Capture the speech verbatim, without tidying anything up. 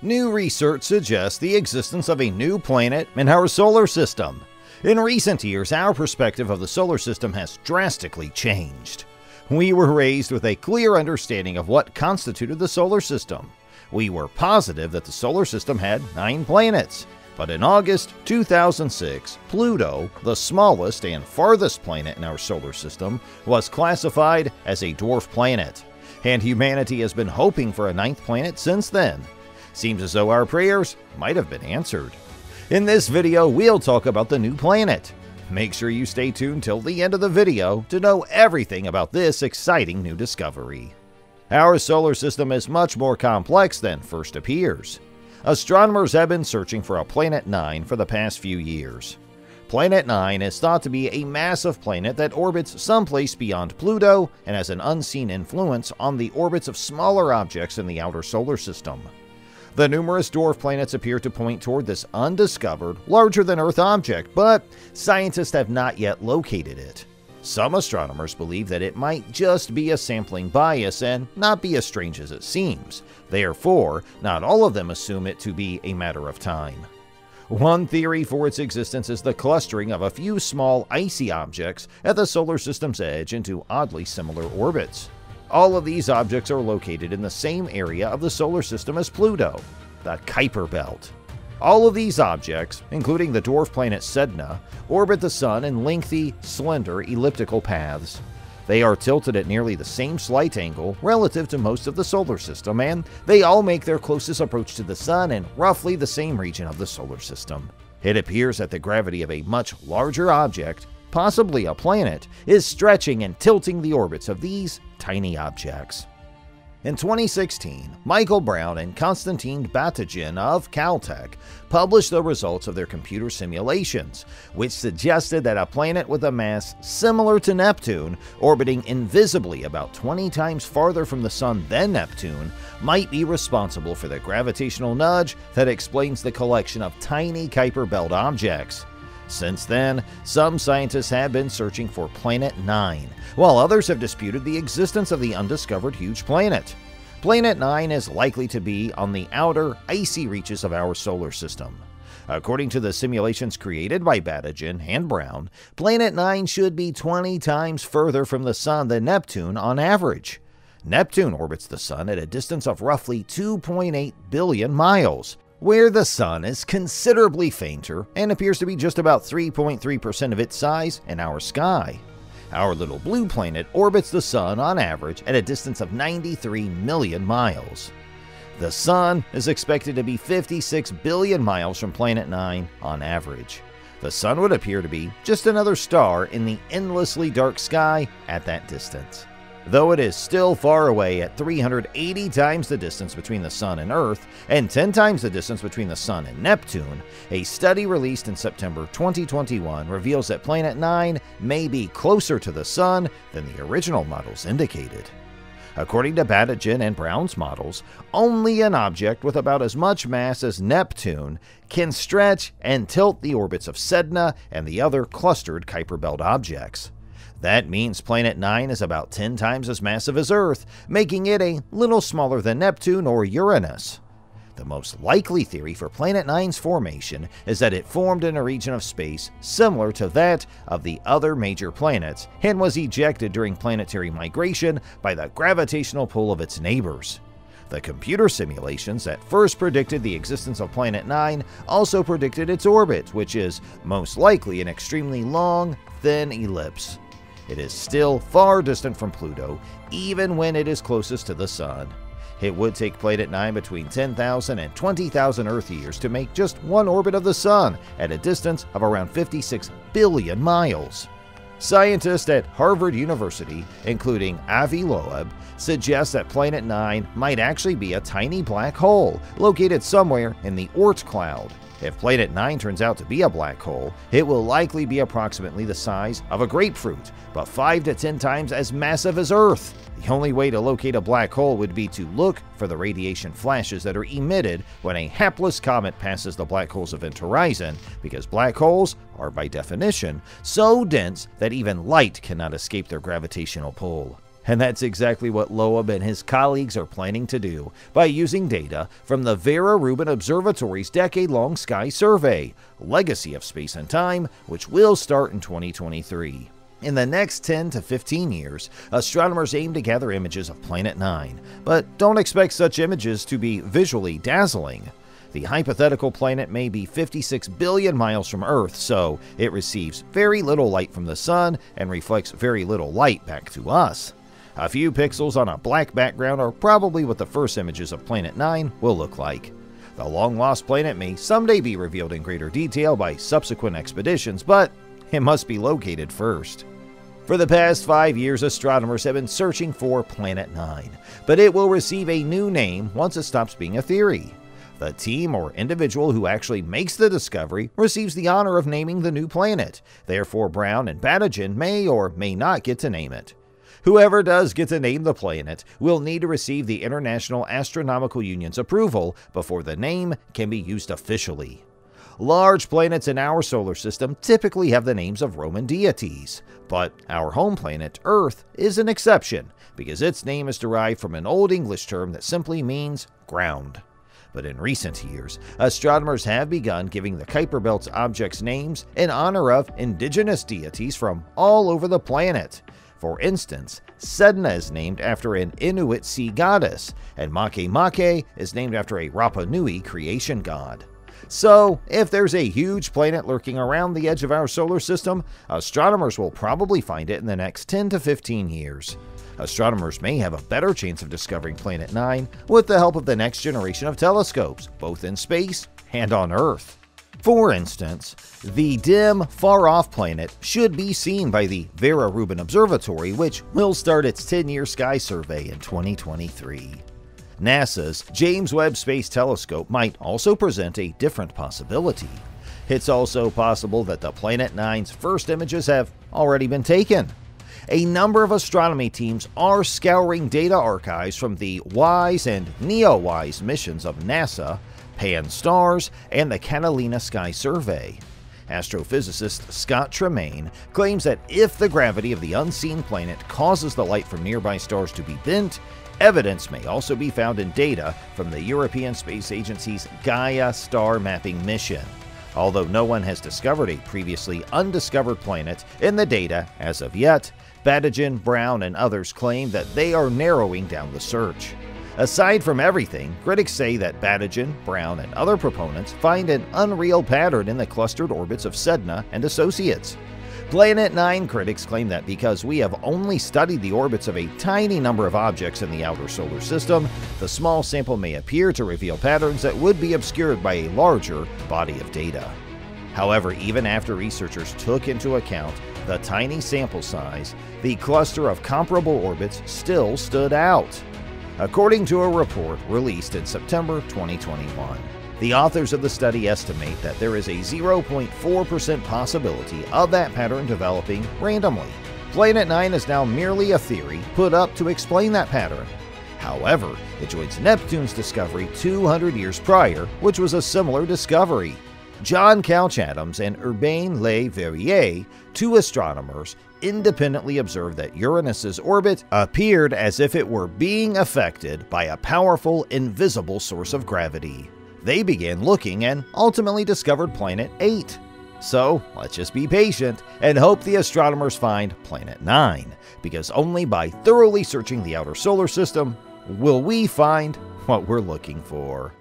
New research suggests the existence of a new planet in our solar system. In recent years, our perspective of the solar system has drastically changed. We were raised with a clear understanding of what constituted the solar system. We were positive that the solar system had nine planets. But in August two thousand six, Pluto, the smallest and farthest planet in our solar system, was classified as a dwarf planet. And humanity has been hoping for a ninth planet since then. Seems as though our prayers might have been answered. In this video, we'll talk about the new planet. Make sure you stay tuned till the end of the video to know everything about this exciting new discovery. Our solar system is much more complex than first appears. Astronomers have been searching for a Planet nine for the past few years. Planet nine is thought to be a massive planet that orbits someplace beyond Pluto and has an unseen influence on the orbits of smaller objects in the outer solar system. The numerous dwarf planets appear to point toward this undiscovered, larger-than-Earth object, but scientists have not yet located it. Some astronomers believe that it might just be a sampling bias and not be as strange as it seems. Therefore, not all of them assume it to be a matter of time. One theory for its existence is the clustering of a few small icy objects at the solar system's edge into oddly similar orbits. All of these objects are located in the same area of the solar system as Pluto, the Kuiper Belt. All of these objects, including the dwarf planet Sedna, orbit the Sun in lengthy, slender, elliptical paths. They are tilted at nearly the same slight angle relative to most of the solar system, and they all make their closest approach to the Sun in roughly the same region of the solar system. It appears that the gravity of a much larger object, possibly a planet, is stretching and tilting the orbits of these tiny objects. In twenty sixteen, Michael Brown and Konstantin Batygin of Caltech published the results of their computer simulations, which suggested that a planet with a mass similar to Neptune, orbiting invisibly about twenty times farther from the Sun than Neptune, might be responsible for the gravitational nudge that explains the collection of tiny Kuiper Belt objects. Since then, some scientists have been searching for Planet nine, while others have disputed the existence of the undiscovered huge planet. Planet nine is likely to be on the outer, icy reaches of our solar system. According to the simulations created by Batygin and Brown, Planet nine should be twenty times further from the Sun than Neptune on average. Neptune orbits the Sun at a distance of roughly two point eight billion miles, where the Sun is considerably fainter and appears to be just about three point three percent of its size in our sky. Our little blue planet orbits the Sun on average at a distance of ninety-three million miles. The Sun is expected to be fifty-six billion miles from Planet nine on average. The Sun would appear to be just another star in the endlessly dark sky at that distance. Though it is still far away at three hundred eighty times the distance between the Sun and Earth and ten times the distance between the Sun and Neptune, a study released in September twenty twenty-one reveals that Planet nine may be closer to the Sun than the original models indicated. According to Batygin and Brown's models, only an object with about as much mass as Neptune can stretch and tilt the orbits of Sedna and the other clustered Kuiper Belt objects. That means Planet nine is about ten times as massive as Earth, making it a little smaller than Neptune or Uranus. The most likely theory for Planet nine's formation is that it formed in a region of space similar to that of the other major planets and was ejected during planetary migration by the gravitational pull of its neighbors. The computer simulations that first predicted the existence of Planet nine also predicted its orbit, which is most likely an extremely long, thin ellipse. It is still far distant from Pluto, even when it is closest to the Sun. It would take Planet nine between ten thousand and twenty thousand Earth years to make just one orbit of the Sun at a distance of around fifty-six billion miles. Scientists at Harvard University, including Avi Loeb, suggest that Planet nine might actually be a tiny black hole located somewhere in the Oort cloud. If Planet nine turns out to be a black hole, it will likely be approximately the size of a grapefruit, but five to ten times as massive as Earth. The only way to locate a black hole would be to look for the radiation flashes that are emitted when a hapless comet passes the black hole's event horizon, because black holes are, by definition, so dense that even light cannot escape their gravitational pull. And that's exactly what Loeb and his colleagues are planning to do by using data from the Vera Rubin Observatory's decade-long sky survey, Legacy of Space and Time, which will start in twenty twenty-three. In the next ten to fifteen years, astronomers aim to gather images of Planet nine, but don't expect such images to be visually dazzling. The hypothetical planet may be fifty-six billion miles from Earth, so it receives very little light from the Sun and reflects very little light back to us. A few pixels on a black background are probably what the first images of Planet nine will look like. The long-lost planet may someday be revealed in greater detail by subsequent expeditions, but it must be located first. For the past five years, astronomers have been searching for Planet nine, but it will receive a new name once it stops being a theory. The team or individual who actually makes the discovery receives the honor of naming the new planet. Therefore, Brown and Badajian may or may not get to name it. Whoever does get to name the planet will need to receive the International Astronomical Union's approval before the name can be used officially. Large planets in our solar system typically have the names of Roman deities, but our home planet, Earth, is an exception because its name is derived from an Old English term that simply means ground. But in recent years, astronomers have begun giving the Kuiper Belt's objects names in honor of indigenous deities from all over the planet. For instance, Sedna is named after an Inuit sea goddess, and Makemake is named after a Rapa Nui creation god. So, if there's a huge planet lurking around the edge of our solar system, astronomers will probably find it in the next ten to fifteen years. Astronomers may have a better chance of discovering Planet nine with the help of the next generation of telescopes, both in space and on Earth. For instance, the dim, far-off planet should be seen by the Vera Rubin Observatory, which will start its ten-year sky survey in twenty twenty-three. NASA's James Webb Space Telescope might also present a different possibility. It's also possible that the Planet nine's first images have already been taken. A number of astronomy teams are scouring data archives from the WISE and NEOWISE missions of NASA, Pan-STARRS, and the Catalina Sky Survey. Astrophysicist Scott Tremaine claims that if the gravity of the unseen planet causes the light from nearby stars to be bent, evidence may also be found in data from the European Space Agency's Gaia star mapping mission. Although no one has discovered a previously undiscovered planet in the data as of yet, Badajian, Brown, and others claim that they are narrowing down the search. Aside from everything, critics say that Badajian, Brown, and other proponents find an unreal pattern in the clustered orbits of Sedna and associates. Planet nine critics claim that because we have only studied the orbits of a tiny number of objects in the outer solar system, the small sample may appear to reveal patterns that would be obscured by a larger body of data. However, even after researchers took into account the tiny sample size, the cluster of comparable orbits still stood out. According to a report released in September twenty twenty-one, the authors of the study estimate that there is a zero point four percent possibility of that pattern developing randomly. Planet nine is now merely a theory put up to explain that pattern. However, it joins Neptune's discovery two hundred years prior, which was a similar discovery. John Couch Adams and Urbain Le Verrier, two astronomers, independently observed that Uranus's orbit appeared as if it were being affected by a powerful, invisible source of gravity. They began looking and ultimately discovered Planet eight. So, let's just be patient and hope the astronomers find Planet nine, because only by thoroughly searching the outer solar system will we find what we're looking for.